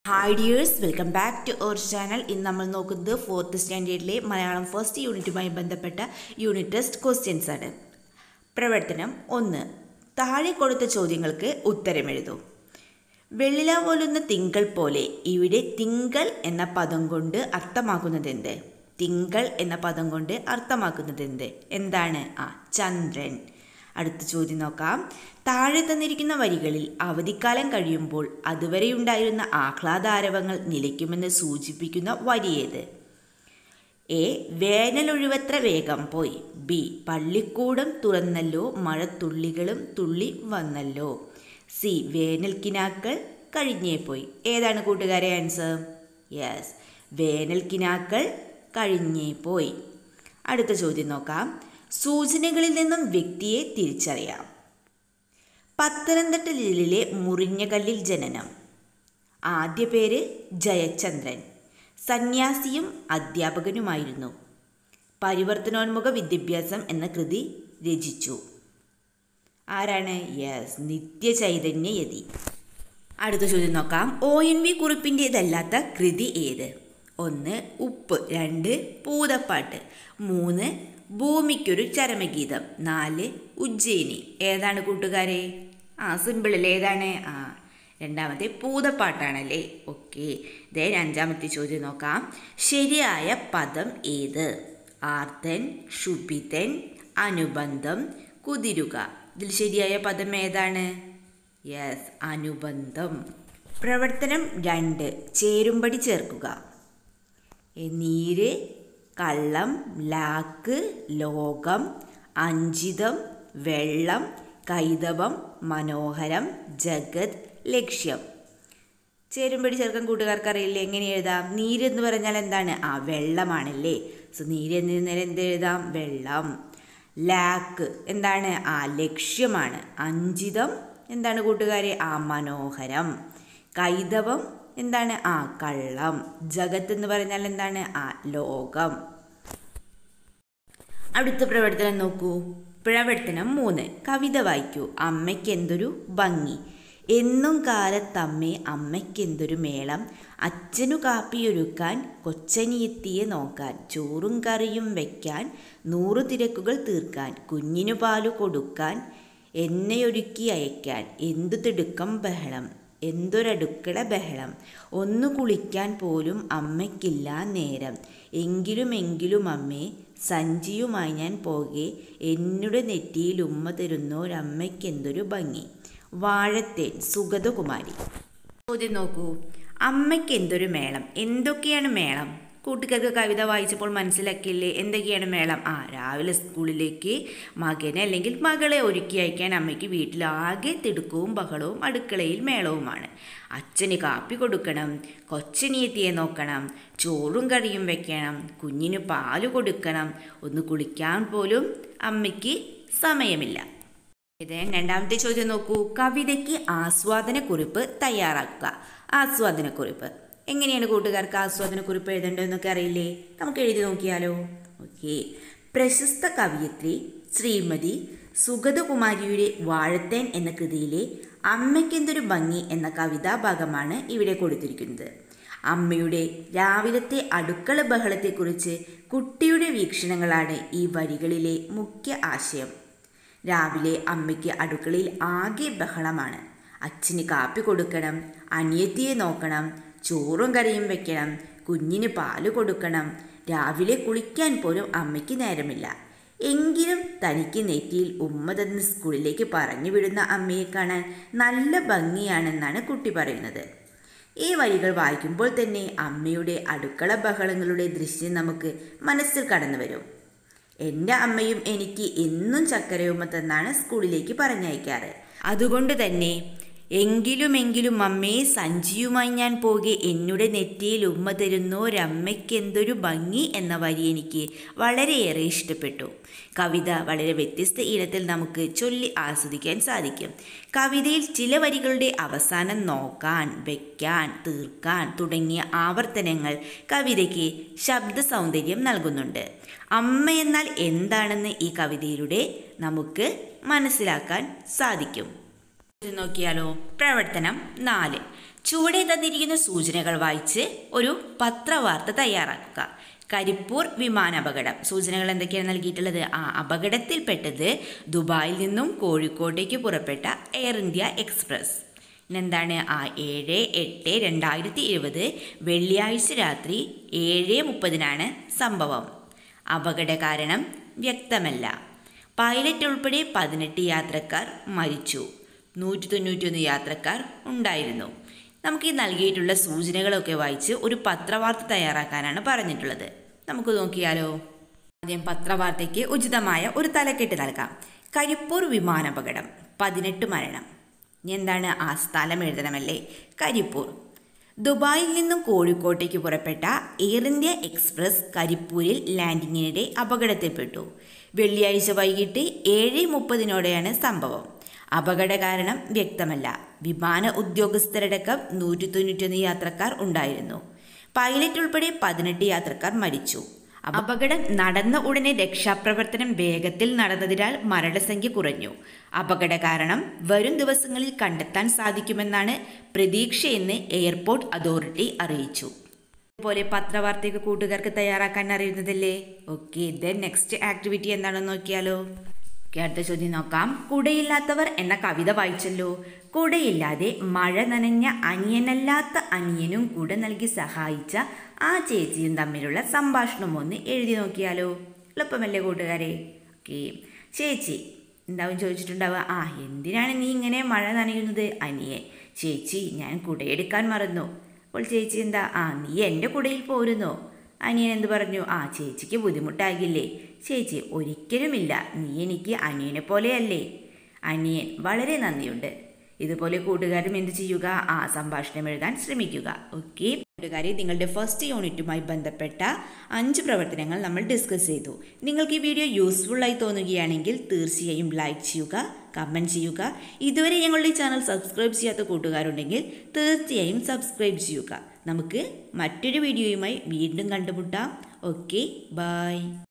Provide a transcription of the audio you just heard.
Hi dears, welcome back to our channel. ഇന്ന് നമ്മൾ നോക്കുന്നത് 4th സ്റ്റാൻഡേർഡിലെ മലയാളം ഫസ്റ്റ് യൂണിറ്റുമായി ബന്ധപ്പെട്ട യൂണിറ്റ് ടെസ്റ്റ് ക്വസ്റ്റ്യൻസ് ആണ്. പ്രവർത്തനം 1. താഴെ കൊടുത്ത ചോദ്യങ്ങൾക്ക് ഉത്തരം എഴുതൂ. വെള്ളില പോലുന്ന തിങ്കൾ പോലെ ഇവിടെ തിങ്കൾ എന്ന പദം കൊണ്ട് അർത്ഥമാക്കുന്നത് എന്ത്? തിങ്കൾ എന്ന പദം കൊണ്ട് അർത്ഥമാക്കുന്നത് എന്ത്? എന്താണ്? ചന്ദ്രൻ. അടുത്ത ചോദ്യം നോക്കാം. താഴെ തന്നിരിക്കുന്ന വരികളിൽ അവധിക്കാലം കഴിയുമ്പോൾ അതുവരെയുണ്ടായിരുന്ന ആഹ്ലാദാരവങ്ങൾ നിലയ്ക്കുമെന്ന് സൂചിപ്പിക്കുന്ന വരി ഏത്? എ. വേനലൊഴിവത്ര വേഗം പോയി. ബി. പള്ളിക്കൂടം തുറന്നല്ലോ മഴത്തുള്ളികളും തുള്ളി വന്നല്ലോ. സി. വേനൽക്കിനാക്കൾ കഴിഞ്ഞേ പോയി. ഏതാണ് കൂട്ടുകാരെ ആൻസർ? യെസ്, വേനൽക്കിനാക്കൾ കഴിഞ്ഞേ പോയി. അടുത്ത ചോദ്യം നോക്കാം. സൂചനകളിൽ നിന്നും വ്യക്തിയെ തിരിച്ചറിയാം. പത്തനംതിട്ട ജില്ലയിലെ മുറിഞ്ഞകല്ലിൽ ജനനം. ആദ്യ പേര് ജയചന്ദ്രൻ. സന്യാസിയും അധ്യാപകനുമായിരുന്നു. പരിവർത്തനോന്മുഖ വിദ്യാഭ്യാസം എന്ന കൃതി രചിച്ചു. ആരാണ്? യെസ്, നിത്യചൈതന്യയതി. അടുത്ത ചോദ്യം നോക്കാം. ONV കുറിപ്പിൻ്റേതല്ലാത്ത കൃതി ഏത്? 1. ഉപ്പ്. 2. പൂതപ്പാട്ട്. 3. ഭൂമിക്കൊരു ചരമഗീതം. 4. ഉജ്ജയിനി. ഏതാണ് കൂട്ടുകാരെ? സിമ്പിളല്ലേ? ഏതാണ്? രണ്ടാമത്തെ പൂതപ്പാട്ടാണല്ലേ. ഓക്കെ. ഇതേ അഞ്ചാമത്തെ ചോദ്യം നോക്കാം. ശരിയായ പദം ഏത്? ആർത്തൻ, ക്ഷുഭിതൻ, അനുബന്ധം, കുതിരുക. ഇതിൽ ശരിയായ പദം ഏതാണ്? യെസ്, അനുബന്ധം. പ്രവർത്തനം 2. ചേരുംപടി ചേർക്കുക. നീര്, കള്ളം, ലാക്ക്, ലോകം, അഞ്ചിതം, വെള്ളം, കൈതവം, മനോഹരം, ജഗത്, ലക്ഷ്യം. ചേരുംപടി ചേർക്കാൻ കൂട്ടുകാർക്ക് അറിയില്ലേ? എങ്ങനെ എഴുതാം? നീര് എന്ന് പറഞ്ഞാൽ എന്താണ്? വെള്ളമാണല്ലേ. സോ നീര് എന്നതിന് എന്ത് എഴുതാം? വെള്ളം. ലാക്ക് എന്താണ്? ലക്ഷ്യമാണ്. അഞ്ചിതം എന്താണ് കൂട്ടുകാരെ? മനോഹരം. കൈതവം എന്താണ്? കള്ളം. ജഗത്ത് എന്ന് പറഞ്ഞാൽ എന്താണ്? ലോകം. അടുത്ത പ്രവർത്തനം നോക്കൂ. പ്രവർത്തനം 3. കവിത വായിക്കൂ. അമ്മയ്ക്ക് എന്തൊരു ഭംഗി. എന്നും കാലത്തമ്മേ അമ്മയ്ക്കെന്തൊരു മേളം. അച്ഛനു കാപ്പിയൊരുക്കാൻ കൊച്ചനിയെത്തിയെ നോക്കാൻ. ചോറും കറിയും വയ്ക്കാൻ 100 തിരക്കുകൾ തീർക്കാൻ. കുഞ്ഞിനു പാലു കൊടുക്കാൻ എന്നെയൊരുക്കി അയക്കാൻ. എന്തു തിടുക്കം ബഹളം, എന്തൊരടുക്കള ബഹളം. ഒന്നു കുളിക്കാൻ പോലും അമ്മയ്ക്കില്ല നേരം. എങ്കിലും അമ്മേ സഞ്ചിയുമായി ഞാൻ പോകെ. എന്നുടെ നെറ്റിയിൽ ഉമ്മ തരുന്നോരമ്മയ്ക്കെന്തൊരു ഭംഗി. വാഴത്തേൻ, സുഗതകുമാരി. ചോദ്യം നോക്കൂ. അമ്മയ്ക്ക് എന്തൊരു മേളം. എന്തൊക്കെയാണ് മേളം? കൂട്ടുകാർക്ക് കവിത വായിച്ചപ്പോൾ മനസ്സിലാക്കിയില്ലേ? എന്തൊക്കെയാണ് മേളം? രാവിലെ സ്കൂളിലേക്ക് മകനെ അല്ലെങ്കിൽ മകളെ ഒരുക്കി അയക്കാൻ അമ്മയ്ക്ക് വീട്ടിലാകെ തിടുക്കവും ബഹളവും അടുക്കളയിൽ മേളവുമാണ്. അച്ഛന് കാപ്പി കൊടുക്കണം, കൊച്ചനിയെത്തിയെ നോക്കണം, ചോറും കറിയും വെക്കണം, കുഞ്ഞിന് പാല് കൊടുക്കണം, ഒന്ന് കുളിക്കാൻ പോലും അമ്മയ്ക്ക് സമയമില്ല. രണ്ടാമത്തെ ചോദ്യം നോക്കൂ. കവിതയ്ക്ക് ആസ്വാദനക്കുറിപ്പ് തയ്യാറാക്കുക. ആസ്വാദനക്കുറിപ്പ് എങ്ങനെയാണ് കൂട്ടുകാർക്ക് ആസ്വാദനക്കുറിപ്പ് എഴുതേണ്ടതെന്നൊക്കെ അറിയില്ലേ? നമുക്ക് എഴുതി നോക്കിയാലോ? ഓക്കെ. പ്രശസ്ത കവയിത്രി ശ്രീമതി സുഗതകുമാരിയുടെ വാഴത്തേൻ എന്ന കൃതിയിലെ അമ്മയ്ക്കെന്തൊരു ഭംഗി എന്ന കവിതാഭാഗമാണ് ഇവിടെ കൊടുത്തിരിക്കുന്നത്. അമ്മയുടെ രാവിലത്തെ അടുക്കള ബഹളത്തെക്കുറിച്ച് കുട്ടിയുടെ വീക്ഷണങ്ങളാണ് ഈ വരികളിലെ മുഖ്യ ആശയം. രാവിലെ അമ്മയ്ക്ക് അടുക്കളയിൽ ആകെ ബഹളമാണ്. അച്ഛന് കാപ്പി കൊടുക്കണം, അനിയത്തിയെ നോക്കണം, ചോറും കറിയും വെക്കണം, കുഞ്ഞിന് പാല് കൊടുക്കണം. രാവിലെ കുളിക്കാൻ പോലും അമ്മയ്ക്ക് നേരമില്ല. എങ്കിലും തനിക്ക് നെറ്റിയിൽ ഉമ്മ തന്ന് സ്കൂളിലേക്ക് പറഞ്ഞു വിടുന്ന അമ്മയെ കാണാൻ നല്ല ഭംഗിയാണെന്നാണ് കുട്ടി പറയുന്നത്. ഈ വരികൾ വായിക്കുമ്പോൾ തന്നെ അമ്മയുടെ അടുക്കള ബഹളങ്ങളുടെ ദൃശ്യം നമുക്ക് മനസ്സിൽ കടന്നു വരും. എൻ്റെ അമ്മയും എനിക്ക് എന്നും ചക്കരയുമ്മ തന്നാണ് സ്കൂളിലേക്ക് പറഞ്ഞയക്കാറ്. അതുകൊണ്ട് തന്നെ എങ്കിലും അമ്മേ സഞ്ചിയുമായി ഞാൻ പോകെ. എന്നുടെ നെറ്റിയിൽ ഉമ്മ തരുന്നോരമ്മയ്ക്കെന്തൊരു ഭംഗി എന്ന വരി എനിക്ക് വളരെയേറെ ഇഷ്ടപ്പെട്ടു. കവിത വളരെ വ്യത്യസ്ത ഇനത്തിൽ നമുക്ക് ചൊല്ലി ആസ്വദിക്കാൻ സാധിക്കും. കവിതയിൽ ചില വരികളുടെ അവസാനം നോക്കാൻ, വെക്കാൻ, തീർക്കാൻ തുടങ്ങിയ ആവർത്തനങ്ങൾ കവിതയ്ക്ക് ശബ്ദ സൗന്ദര്യം നൽകുന്നുണ്ട്. അമ്മ എന്നാൽ എന്താണെന്ന് ഈ കവിതയിലൂടെ നമുക്ക് മനസ്സിലാക്കാൻ സാധിക്കും. നോക്കിയാലോ. പ്രവർത്തനം 4. ചുവടെ തന്നിരിക്കുന്ന സൂചനകൾ വായിച്ച് ഒരു പത്രവാർത്ത തയ്യാറാക്കുക. കരിപ്പൂർ വിമാനാപകടം. സൂചനകൾ എന്തൊക്കെയാണ് നൽകിയിട്ടുള്ളത്? അപകടത്തിൽപ്പെട്ടത് ദുബായിൽ നിന്നും കോഴിക്കോട്ടേക്ക് പുറപ്പെട്ട എയർ ഇന്ത്യ എക്സ്പ്രസ്. എന്താണ്? 7/8/2020 വെള്ളിയാഴ്ച രാത്രി 7:30 സംഭവം. അപകട കാരണം വ്യക്തമല്ല. പൈലറ്റ് ഉൾപ്പെടെ 18 യാത്രക്കാർ മരിച്ചു. 191 യാത്രക്കാർ ഉണ്ടായിരുന്നു. നമുക്ക് ഈ നൽകിയിട്ടുള്ള സൂചനകളൊക്കെ വായിച്ച് ഒരു പത്രവാർത്ത തയ്യാറാക്കാനാണ് പറഞ്ഞിട്ടുള്ളത്. നമുക്ക് നോക്കിയാലോ. ആദ്യം പത്രവാർത്തയ്ക്ക് ഉചിതമായ ഒരു തലക്കെട്ട് നൽകാം. കരിപ്പൂർ വിമാനാപകടം, 18 മരണം. എന്താണ്? ആ സ്ഥലം എഴുതണമല്ലേ. കരിപ്പൂർ. ദുബായിൽ നിന്നും കോഴിക്കോട്ടേക്ക് പുറപ്പെട്ട എയർ ഇന്ത്യ എക്സ്പ്രസ് കരിപ്പൂരിൽ ലാൻഡിങ്ങിനിടെ അപകടത്തിൽപ്പെട്ടു. വെള്ളിയാഴ്ച വൈകിട്ട് 7:30 സംഭവം. അപകട കാരണം വ്യക്തമല്ല. വിമാന ഉദ്യോഗസ്ഥരടക്കം 191 യാത്രക്കാർ ഉണ്ടായിരുന്നു. പൈലറ്റ് ഉൾപ്പെടെ 18 യാത്രക്കാർ മരിച്ചു. അപകടം നടന്ന ഉടനെ രക്ഷാപ്രവർത്തനം വേഗത്തിൽ നടന്നതിനാൽ മരണസംഖ്യ കുറഞ്ഞു. അപകട കാരണം വരും ദിവസങ്ങളിൽ കണ്ടെത്താൻ സാധിക്കുമെന്നാണ് പ്രതീക്ഷയെന്ന് എയർപോർട്ട് അതോറിറ്റി അറിയിച്ചു. അതുപോലെ പത്രവാർത്തയ്ക്ക് കൂട്ടുകാർക്ക് തയ്യാറാക്കാൻ അറിയുന്നതല്ലേ. ഓക്കെ, ദെൻ നെക്സ്റ്റ് ആക്ടിവിറ്റി എന്താണെന്ന് നോക്കിയാലോ. അടുത്ത ചോദ്യം നോക്കാം. കുടയില്ലാത്തവർ എന്ന കവിത വായിച്ചല്ലോ. കുടയില്ലാതെ മഴ നനഞ്ഞ അനിയനല്ലാത്ത അനിയനും കുട നൽകി സഹായിച്ച ആ ചേച്ചിയും തമ്മിലുള്ള സംഭാഷണം ഒന്ന് എഴുതി നോക്കിയാലോ. എളുപ്പമല്ലേ കൂട്ടുകാരെ. ഓക്കെ, ചേച്ചി എന്താവും ചോദിച്ചിട്ടുണ്ടാവുക. എന്തിനാണ് നീ ഇങ്ങനെ മഴ നനയുന്നത്? അനിയൻ: ചേച്ചി, ഞാൻ കുടയെടുക്കാൻ മറന്നു. അപ്പോൾ ചേച്ചി എന്താ? നീ എൻ്റെ കുടയിൽ പോരുന്നോ? അനിയൻ എന്ത് പറഞ്ഞു? ചേച്ചിക്ക് ബുദ്ധിമുട്ടാകില്ലേ? ചേച്ചി: ഒരിക്കലുമില്ല, നീ എനിക്ക് അനിയനെ പോലെയല്ലേ. അനിയൻ: വളരെ നന്ദിയുണ്ട്. ഇതുപോലെ കൂട്ടുകാരും എന്ത് ചെയ്യുക? സംഭാഷണം എഴുതാൻ ശ്രമിക്കുക. ഓക്കെ കൂട്ടുകാരെ, നിങ്ങളുടെ ഫസ്റ്റ് യൂണിറ്റുമായി ബന്ധപ്പെട്ട 5 പ്രവർത്തനങ്ങൾ നമ്മൾ ഡിസ്കസ് ചെയ്തു. നിങ്ങൾക്ക് ഈ വീഡിയോ യൂസ്ഫുള്ളായി തോന്നുകയാണെങ്കിൽ തീർച്ചയായും ലൈക്ക് ചെയ്യുക, കമൻറ്റ് ചെയ്യുക. ഇതുവരെ ഞങ്ങളുടെ ചാനൽ സബ്സ്ക്രൈബ് ചെയ്യാത്ത കൂട്ടുകാരുണ്ടെങ്കിൽ തീർച്ചയായും സബ്സ്ക്രൈബ് ചെയ്യുക. നമുക്ക് മറ്റൊരു വീഡിയോയുമായി വീണ്ടും കണ്ടുമുട്ടാം. Okay, by.